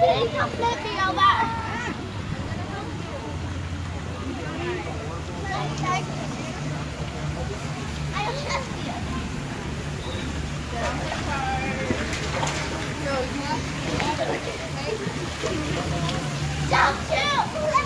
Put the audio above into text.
Đi học lên đi đâu bạn? Ai ở chết kìa? Chào chào.